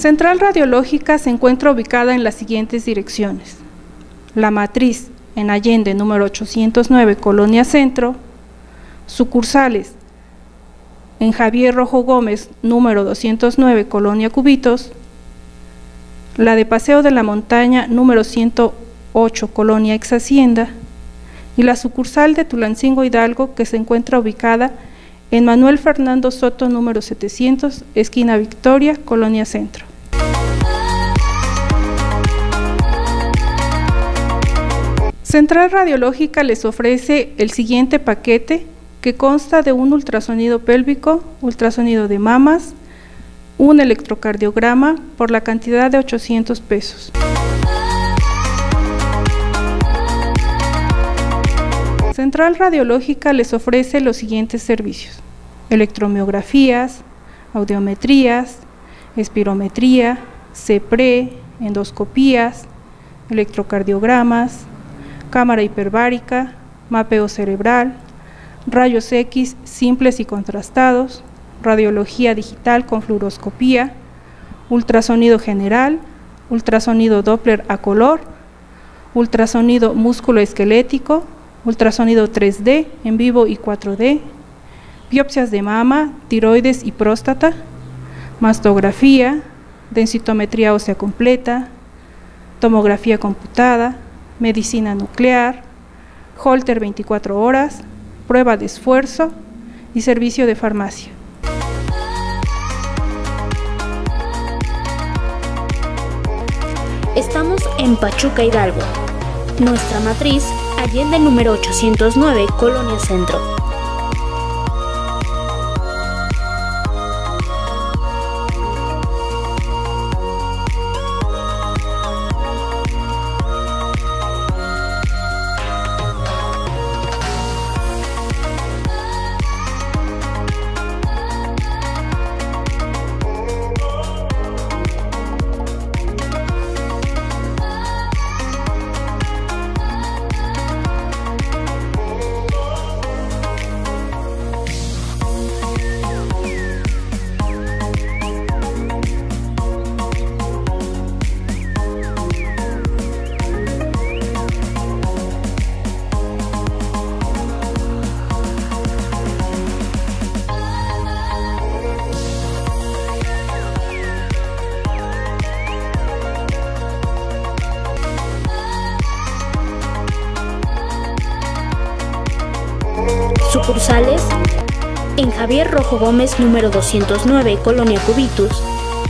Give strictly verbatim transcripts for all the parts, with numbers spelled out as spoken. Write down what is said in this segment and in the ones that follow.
Central Radiológica se encuentra ubicada en las siguientes direcciones: La Matriz, en Allende, número ochocientos nueve, Colonia Centro; sucursales en Javier Rojo Gómez, número doscientos nueve, Colonia Cubitos; la de Paseo de la Montaña, número ciento ocho, Colonia Ex Hacienda; y la sucursal de Tulancingo Hidalgo, que se encuentra ubicada en Manuel Fernando Soto, número setecientos, esquina Victoria, Colonia Centro. Central Radiológica les ofrece el siguiente paquete, que consta de un ultrasonido pélvico, ultrasonido de mamas, un electrocardiograma, por la cantidad de ochocientos pesos. Central Radiológica les ofrece los siguientes servicios: electromiografías, audiometrías, espirometría, C P R E, endoscopías, electrocardiogramas, cámara hiperbárica, mapeo cerebral, rayos X simples y contrastados, radiología digital con fluoroscopía, ultrasonido general, ultrasonido Doppler a color, ultrasonido músculo-esquelético, ultrasonido tres D en vivo y cuatro D, biopsias de mama, tiroides y próstata, mastografía, densitometría ósea completa, tomografía computada, medicina nuclear, Holter veinticuatro horas, prueba de esfuerzo y servicio de farmacia. Estamos en Pachuca, Hidalgo. Nuestra matriz, Allende número ochocientos nueve, Colonia Centro. Sucursales en Javier Rojo Gómez, número doscientos nueve, Colonia Cubitos;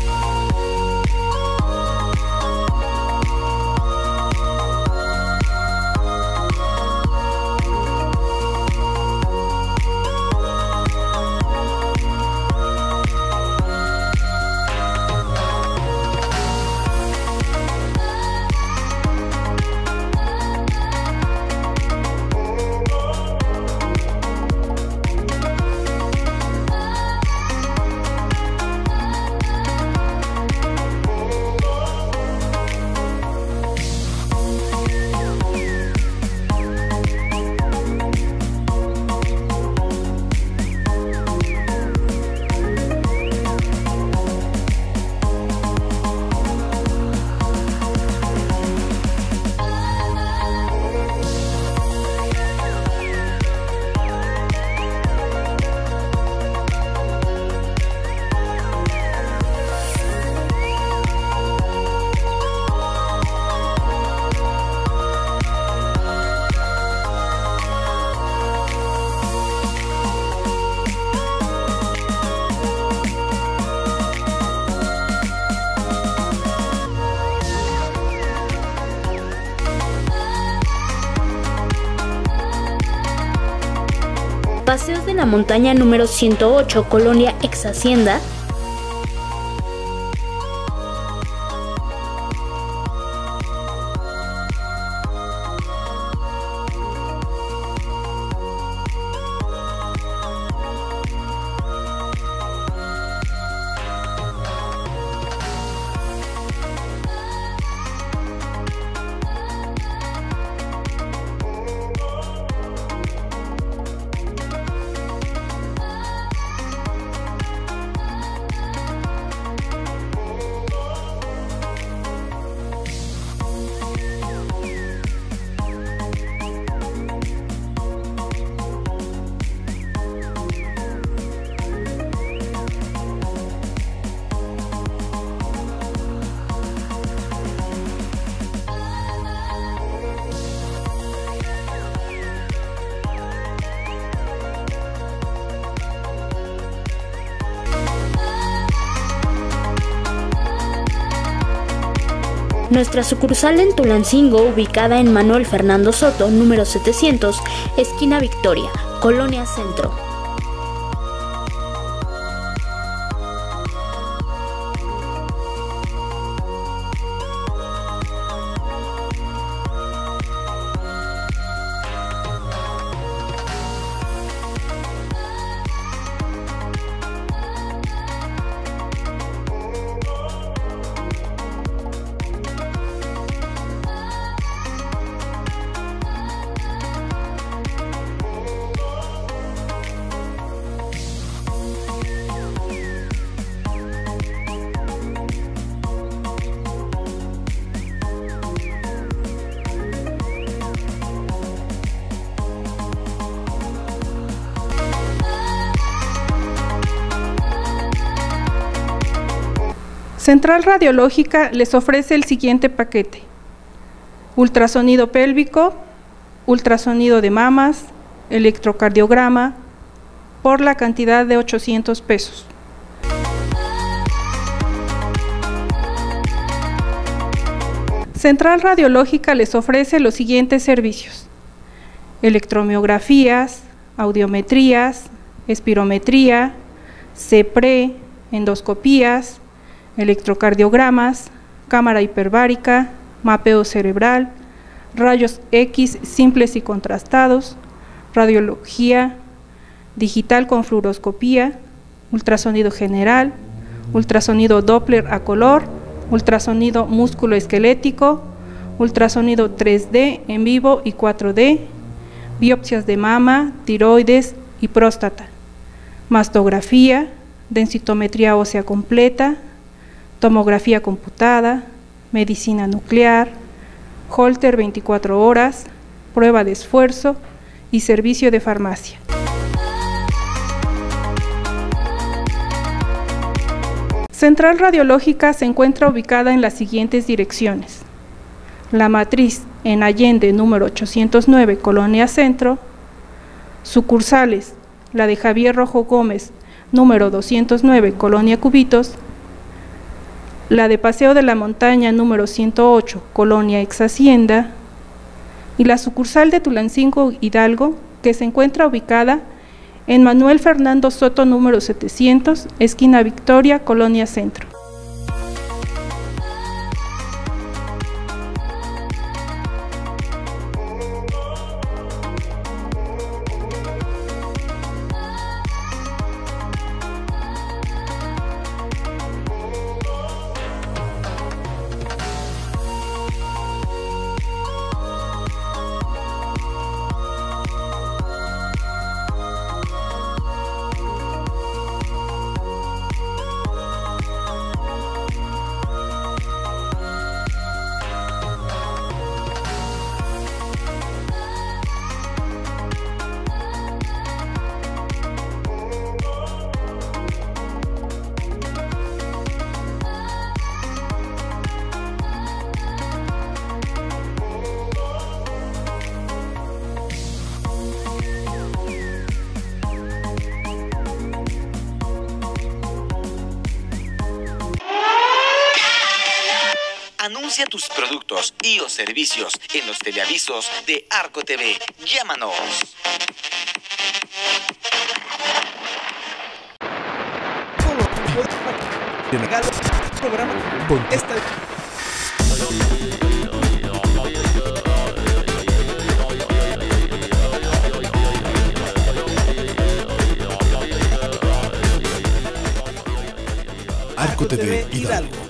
Paseos de la Montaña número ciento ocho, Colonia Ex Hacienda; Nuestra sucursal en Tulancingo, ubicada en Manuel Fernando Soto, número setecientos, esquina Victoria, Colonia Centro. Central Radiológica les ofrece el siguiente paquete: ultrasonido pélvico, ultrasonido de mamas, electrocardiograma, por la cantidad de ochocientos pesos. Central Radiológica les ofrece los siguientes servicios: electromiografías, audiometrías, espirometría, C P R E, endoscopías, electrocardiogramas, cámara hiperbárica, mapeo cerebral, rayos X simples y contrastados, radiología digital con fluoroscopía, ultrasonido general, ultrasonido Doppler a color, ultrasonido músculo-esquelético, ultrasonido tres D en vivo y cuatro D, biopsias de mama, tiroides y próstata, mastografía, densitometría ósea completa, tomografía computada, medicina nuclear, Holter veinticuatro horas, prueba de esfuerzo y servicio de farmacia. Central Radiológica se encuentra ubicada en las siguientes direcciones: La Matriz en Allende número ochocientos nueve, Colonia Centro, sucursales, la de Javier Rojo Gómez número doscientos nueve, Colonia Cubitos, la de Paseo de la Montaña número ciento ocho, Colonia Ex Hacienda, y la sucursal de Tulancingo Hidalgo, que se encuentra ubicada en Manuel Fernando Soto número setecientos, esquina Victoria, Colonia Centro. Anuncia tus productos y o servicios en los teleavisos de Arco T V. Llámanos. Programa con esta... Arco T V Hidalgo.